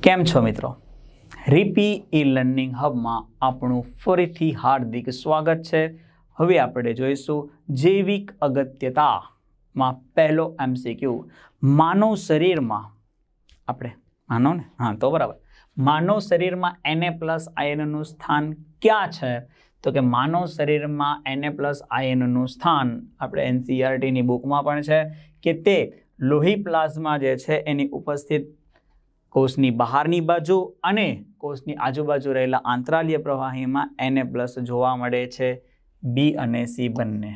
કેમ છો મિત્રો? રીપી ઈ લર્નિંગ હબમાં આપણું ફરીથી હાર્દિક સ્વાગત છે. હવે આપણે જોઈશું જૈવિક અગત્યતામાં પહેલો એમસીક્યુ. માનવ શરીરમાં માનવ શરીરમાં Na+ આયનનું સ્થાન ક્યાં છે? તો કે માનવ શરીરમાં Na+ આયનનું સ્થાન આપણે NCERTની બુકમાં પણ છે કે તે લોહી પ્લાઝમા જે છે એની ઉપસ્થિત કોષની બહારની બાજુ અને કોષની આજુબાજુ રહેલા આંતરાલીય પ્રવાહીમાં Na+ જોવા મળે છે. બી અને સી બંને.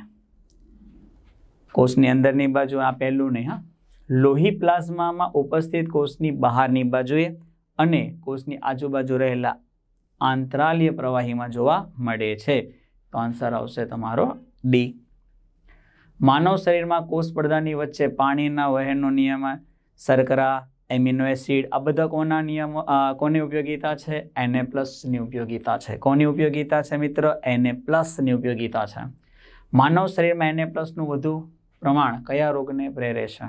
કોષની અંદરની બાજુ આ પહેલું નહીં. લોહી પ્લાઝમામાં ઉપસ્થિત કોષની બહારની બાજુએ અને કોષની આજુબાજુ રહેલા આંતરાલીય પ્રવાહીમાં જોવા મળે છે. તો આન્સર આવશે તમારો ડી. માનવ શરીરમાં કોષ પડદાની વચ્ચે પાણીના વહેણનો નિયમ, શર્કરા, એમિનો એસિડ આ બધા કોના નિયમો કોની ઉપયોગિતા છે? Na+ની ઉપયોગિતા છે. કોની ઉપયોગિતા છે મિત્ર? Na+ની ઉપયોગિતા છે. માનવ શરીરમાં Na+નું વધુ પ્રમાણ કયા રોગને પ્રેરે છે?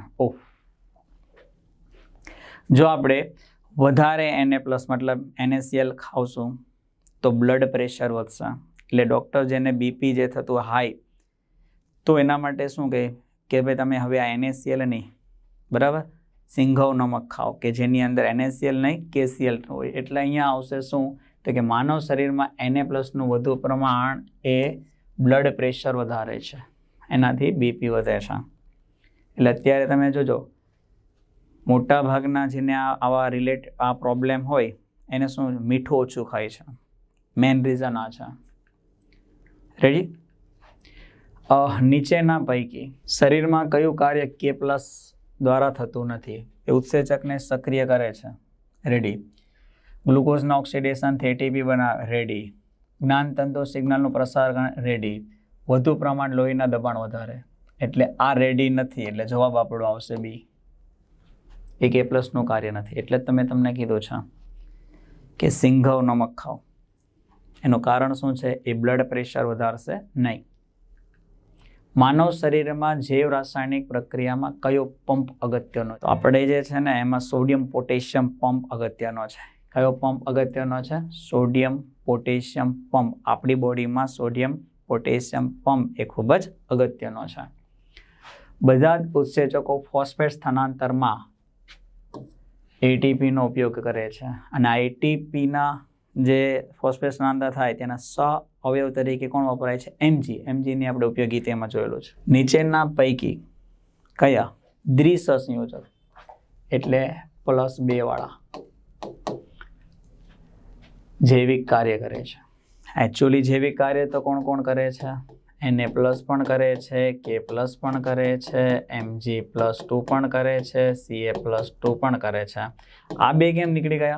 જો આપણે વધારે Na+ મતલબ NaCl ખાવશું તો બ્લડ પ્રેશર વધશે. એટલે ડૉક્ટર જેને બીપી જે થતું હાઈ, તો એના માટે શું કહે કે ભાઈ તમે હવે આ NaCl નહીં, બરાબર, સિંઘવ નમક ખાઓ કે જેની અંદર NaCl નહીં KCl હોય. એટલે અહીંયા આવશે શું? તો કે માનવ શરીરમાં Na+નું વધુ પ્રમાણ એ બ્લડ પ્રેશર વધારે છે, એનાથી બીપી વધે છે. એટલે અત્યારે તમે જોજો મોટા ભાગના જેને આવા આ પ્રોબ્લેમ હોય એને શું મીઠું ઓછું ખાય છે. મેઇન રીઝન આ છે. રેડી? નીચેના પૈકી શરીરમાં કયું કાર્ય K+ દ્વારા થતું નથી? એ ઉત્સેચકને સક્રિય કરે છે. રેડી. ગ્લુકોઝના ઓક્સિડેશનથી ATP બનાવે. રેડી. જ્ઞાનતંતુ સિગ્નલનું પ્રસાર. રેડી. વધુ પ્રમાણ લોહીના દબાણ વધારે. એટલે આ રેડી નથી. એટલે જવાબ આપણો આવશે બી. એ K+નું કાર્ય નથી. એટલે જ તમને કીધું છે કે સિંઘવ નમક ખાઓ. એનું કારણ શું છે? એ બ્લડ પ્રેશર વધારશે નહીં. માનવ શરીરમાં જૈવ રાસાયણિક પ્રક્રિયામાં કયો પંપ અગત્યનો? તો આપણે જે છે ને એમાં સોડિયમ પોટેશિયમ પંપ અગત્યનો છે. કયો પંપ અગત્યનો છે? Sodium potassium pump. આપણી બોડીમાં સોડિયમ પોટેશિયમ પંપ એ ખૂબ જ અગત્યનો છે. બધા જ ઉત્સેચકો ફોસ્ફેટ સ્થાનાંતરમાં ATPનો ઉપયોગ કરે છે અને આ ATPના જે ફોસ્ફેટ સ્થાનાંતર થાય તેના સહ અવયવ તરીકે કોણ વપરાય છે? Mgની આપણે ઉપયોગી તેમાં જોયેલું છે. નીચેના પૈકી કયા દ્વિસંયોજક એટલે +2 વાળા જૈવિક કાર્ય કરે છે? એકચ્યુઅલી જૈવિક કાર્ય તો કોણ કોણ કરે છે? Na+ પણ કરે છે, K+ પણ કરે છે, Mg+2 પણ કરે છે, Ca+2 પણ કરે છે. આ બે કેમ નીકળી ગયા?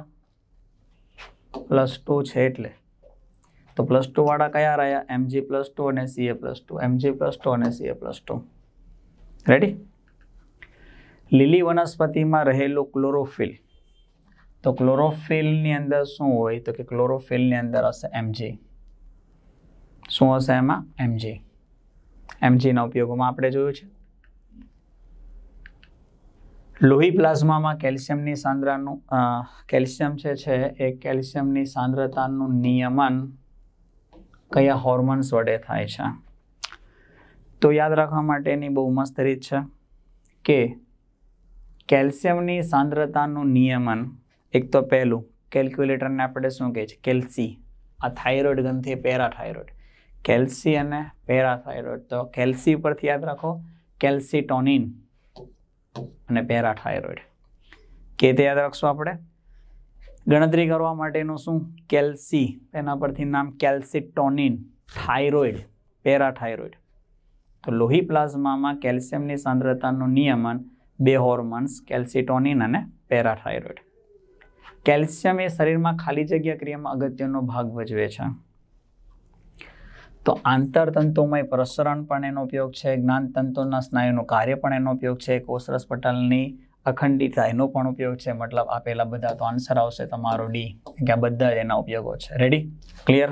+2 છે એટલે. તો +2 વાળા કયા રહ્યા? Mg+2 અને Ca+2. Mg+2 અને Ca+2. રેડી? લીલી વનસ્પતિમાં રહેલું ક્લોરોફિલ. તો ક્લોરોફિલની અંદર શું હોય? તો કે ક્લોરોફિલની અંદર હશે Mg. શું હશે એમાં? Mg. Mgના ઉપયોગોમાં આપણે જોયું છે. લોહી પ્લાઝમામાં કેલ્શિયમની કેલ્શિયમની સાંદ્રતાનું નિયમન કયા હોર્મોન્સ વડે થાય છે? તો યાદ રાખવા માટેની બહુ મસ્ત રીત છે કે કેલ્શિયમની સાંદ્રતાનું નિયમન એક તો પહેલું કેલ્ક્યુલેટરને આપણે શું કહે છે? કેલ્સી. આ થાઇરોઇડ ગ્રંથિ પેરાથાઇરોઇડ. કેલ્સી અને પેરાથાઇરોઇડ. તો કેલ્સી પરથી યાદ રાખો કેલ્સીટોનિન અને પેરાથાઇરોઇડ. કે તે યાદ રાખશું આપણે. ગણતરી કરવા માટેનું શું? કેલ્સી, એના પરથી નામ કેલ્સીટોનિન, થાઇરોઇડ, પેરાથાઇરોઇડ. તો લોહી પ્લાઝમામાં કેલ્શિયમની સાંદ્રતાનું નિયમન 2 હોર્મોન્સ કેલ્સીટોનિન અને પેરાથાઇરોઇડ. કેલ્શિયમ એ શરીરમાં ખાલી જગ્યા ક્રિયામાં અગત્યનો ભાગ ભજવે છે. તો આંતરતંતુમય પ્રસરણ પણ એનો ઉપયોગ છે. જ્ઞાનતંતુના સ્નાયુનું કાર્ય પણ એનો ઉપયોગ છે. કોષરસ પટલની અખંડિતતા એનો પણ ઉપયોગ છે. મતલબ આપેલા બધા. તો આન્સર આવશે તમારો ડી, કે આ બધા જ એના ઉપયોગો છે. રેડી? ક્લિયર?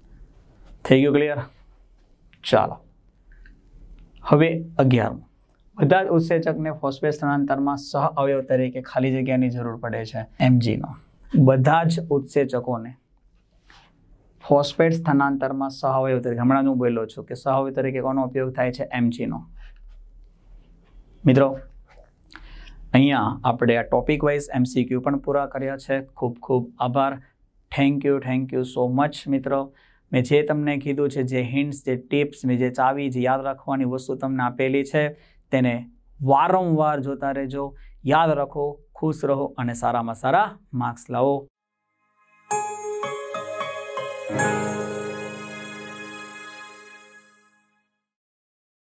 થઈ ગયું ક્લિયર? ચાલો હવે 11. બધા જ ઉત્સેચકને ફોસ્ફેટ સ્થાનાંતરમાં સહ અવયવ તરીકે ખાલી જગ્યાની જરૂર પડે છે એમજીનો. બધા જ ઉત્સેચકોને ફોસ્ફેટ સ્થાનાંતરમાં સહ અવયવ તરીકે, હમણાં હું બોલ્યો છું કે સહ અવયવ તરીકે કોનો ઉપયોગ થાય છે? એમજીનો. મિત્રો અહીંયા આપણે આ ટોપિક વાઇઝ MCQ પણ પૂરા કર્યા છે. ખૂબ ખૂબ આભાર. થેન્ક યુ સો મચ મિત્રો. મેં જે તમને કીધું છે, જે હિન્ટ્સ, જે ટિપ્સ, મેં જે ચાવી, જે યાદ રાખવાની વસ્તુ તમને આપેલી છે, તેને વારંવાર જોતા રહેજો. યાદ રાખો, ખુશ રહો અને સારામાં સારા માર્ક્સ લાવો.